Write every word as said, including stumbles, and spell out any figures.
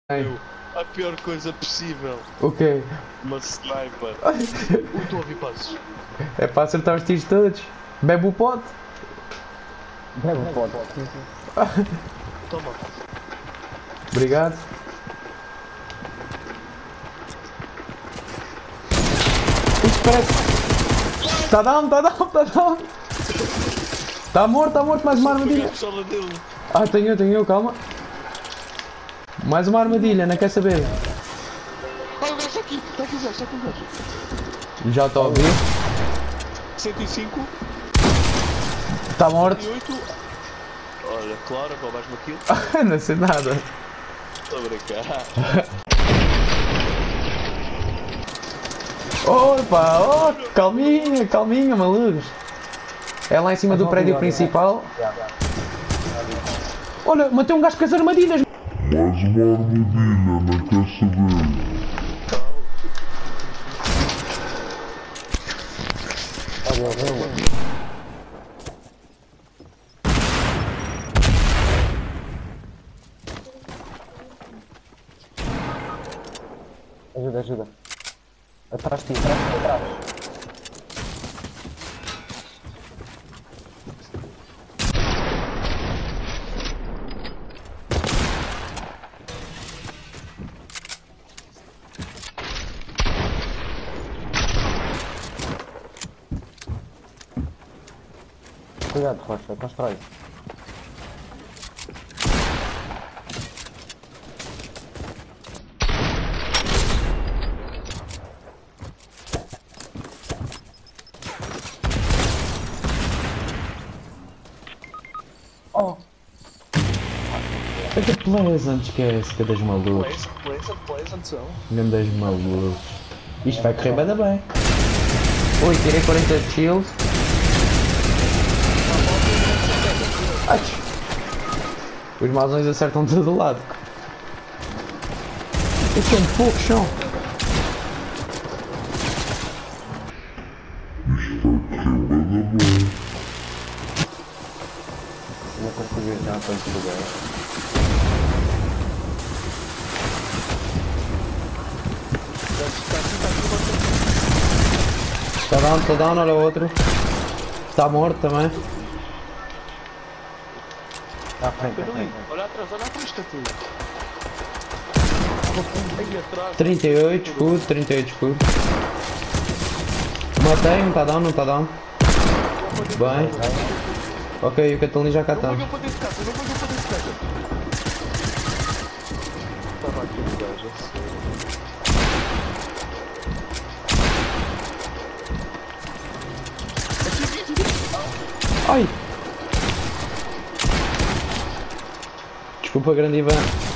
Eu, a pior coisa possível. O quê? Uma sniper. Ui, estou a ouvir passos. É para acertar os tiros todos. Bebe o pote. Bebe o pote. Toma. Obrigado. Isto parece... Está down, está down, está down. Está morto, está morto. Mais uma armadilha. Ah, tenho eu, tenho eu, calma. Mais uma armadilha, não quer saber. Ah, o gajo está aqui. Está aqui o gajo, está aqui o gajo. Já estou a ouvir. cento e cinco. Está morto. cento e oito. Olha, claro, roubaste-me aquilo. Não sei nada. Estou a brincar. Opa, oh, calminha, calminha, malucos. É lá em cima do prédio principal. Olha, matei um gajo com as armadilhas. Mais uma armadilha, não quer saber. Ajuda, ajuda. Atrás de ti, atrás de ti, atrás. Cuidado, Rocha, constrói. Oh! É que Pleasant, esquece, que das malucos. Pleasant, Pleasant são. Grandes malucos. Isto vai correr bem, bem. Ui, tirei quarenta de shield. Ai, os mazões acertam de todo lado. Isto é um pouco chão. Isto está a correr bem da boa. Não consegui ir na frente do gajo. Está down, está down, olha o outro. Está morto também. À frente, à frente. Olha atrás, olha atrás, está tudo. Aí atrás. trinta e oito escudo, trinta e oito escudo. Matei, não está down, não está down. Bem. Ok, o Catalina já cá está. Não pagou para dentro de casa, não pagou para dentro de casa. Estava aqui o gajo, a sério. Ai! Desculpa, grande Ivan.